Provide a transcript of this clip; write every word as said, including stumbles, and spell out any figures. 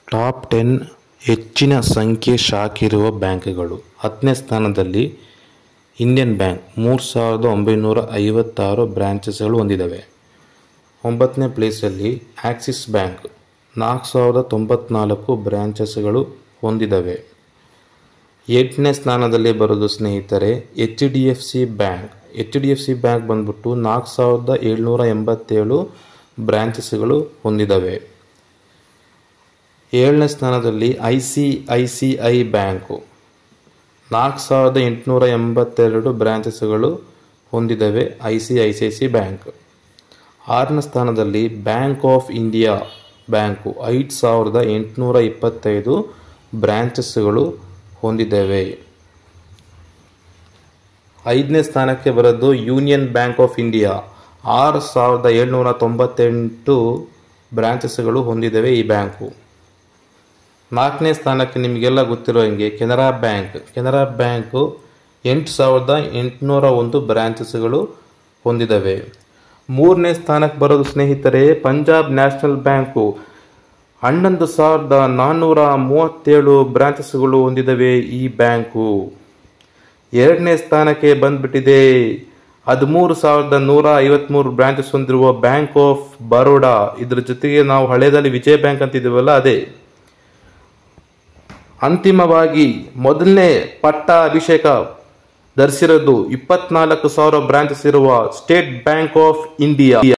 Top ten ಹೆಚ್ಚಿನ ಸಂಖ್ಯೆ ಶಾಖೆ ಇರುವ ಬ್ಯಾಂಕ್ಗಳು. ಹತ್ತನೇ ಸ್ಥಾನದಲ್ಲಿ ಇಂಡಿಯನ್ ಬ್ಯಾಂಕ್ ಮೂರು ಸಾವಿರದ ಒಂಬೈನೂರ ಐವತ್ತಾರು ಬ್ರಾಂಚಸ್ಗಳು ಹೊಂದಿದ್ದಾವೆ. ಒಂಬತ್ತನೇ ಪ್ಲೇಸಲ್ಲಿ ಆಕ್ಸಿಸ್ ಬ್ಯಾಂಕ್ ನಾಲ್ಕು ಸಾವಿರದ ತೊಂಬತ್ನಾಲ್ಕು ಬ್ರಾಂಚಸ್ಗಳು ಹೊಂದಿದ್ದಾವೆ. ಎಂಟನೇ ಸ್ಥಾನದಲ್ಲಿ ಬರೋದು ಸ್ನೇಹಿತರೆ H D F C bank. H D F C bank ಬಂದ್ಬಿಟ್ಟು ನಾಲ್ಕು ಸಾವಿರದ ಏಳ್ನೂರ ಎಂಬತ್ತೇಳು ಬ್ರಾಂಚಸ್ಗಳು ಹೊಂದಿದ್ದಾವೆ. ಏಳನೇ ಸ್ಥಾನದಲ್ಲಿ I C I C I bank ನಾಲ್ಕು ಸಾವಿರದ ಎಂಟುನೂರ ಎಂಬತ್ತೆರಡು ಬ್ರಾಂಚಸ್ಗಳು ಹೊಂದಿದ್ದಾವೆ. I C I C I C bank. ಆರನೇ ಸ್ಥಾನದಲ್ಲಿ ಬ್ಯಾಂಕ್ ಆಫ್ ಇಂಡಿಯಾ ಬ್ಯಾಂಕು ಐದು ಸಾವಿರದ ಎಂಟುನೂರ ಇಪ್ಪತ್ತೈದು ಬ್ರಾಂಚಸ್ಗಳು ಹೊಂದಿದ್ದಾವೆ. ಐದನೇ ಸ್ಥಾನಕ್ಕೆ ಬರೋದು ಯೂನಿಯನ್ ಬ್ಯಾಂಕ್ ಆಫ್ ಇಂಡಿಯಾ ಆರು ಸಾವಿರದ ಏಳ್ನೂರ ತೊಂಬತ್ತೆಂಟು ಬ್ರಾಂಚಸ್ಗಳು ಹೊಂದಿದ್ದಾವೆ ಈ ಬ್ಯಾಂಕು. ನಾಲ್ಕನೇ ಸ್ಥಾನಕ್ಕೆ ನಿಮಗೆಲ್ಲ ಗೊತ್ತಿರೋ ಹಾಗೆ ಕೆನರಾ ಬ್ಯಾಂಕ್. ಕೆನರಾ ಬ್ಯಾಂಕು ಎಂಟು ಸಾವಿರದ ಎಂಟುನೂರ ಒಂದು ಬ್ರಾಂಚಸ್ಗಳು ಹೊಂದಿದ್ದಾವೆ. ಮೂರನೇ ಸ್ಥಾನಕ್ಕೆ ಬರೋದು ಸ್ನೇಹಿತರೆ ಪಂಜಾಬ್ ನ್ಯಾಷನಲ್ ಬ್ಯಾಂಕು ಹನ್ನೊಂದು ಸಾವಿರದ ನಾನ್ನೂರ ಮೂವತ್ತೇಳು ಬ್ರಾಂಚಸ್ಗಳು ಹೊಂದಿದ್ದಾವೆ ಈ ಬ್ಯಾಂಕು. ಎರಡನೇ ಸ್ಥಾನಕ್ಕೆ ಬಂದ್ಬಿಟ್ಟಿದೆ ಹದಿಮೂರು ಸಾವಿರದ ನೂರ ಐವತ್ಮೂರು ಬ್ರಾಂಚಸ್ ಹೊಂದಿರುವ ಬ್ಯಾಂಕ್ ಆಫ್ ಬರೋಡಾ. ಇದ್ರ ಜೊತೆಗೆ ನಾವು ಹಳೆಯದಲ್ಲಿ ವಿಜಯ ಬ್ಯಾಂಕ್ ಅಂತಿದ್ದೀವಲ್ಲ ಅದೇ. ಅಂತಿಮವಾಗಿ ಮೊದಲನೇ ಪಟ್ಟ ಅಭಿಷೇಕ ಧರಿಸಿರೋದು ಇಪ್ಪತ್ನಾಲ್ಕು ಸಾವಿರ ಬ್ರಾಂಚಸ್ ಇರುವ ಸ್ಟೇಟ್ ಬ್ಯಾಂಕ್ ಆಫ್ ಇಂಡಿಯಾ.